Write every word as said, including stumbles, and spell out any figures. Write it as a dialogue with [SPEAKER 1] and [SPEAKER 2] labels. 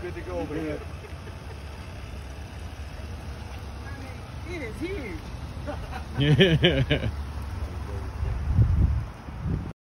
[SPEAKER 1] good to go over here.
[SPEAKER 2] I mean, it is huge.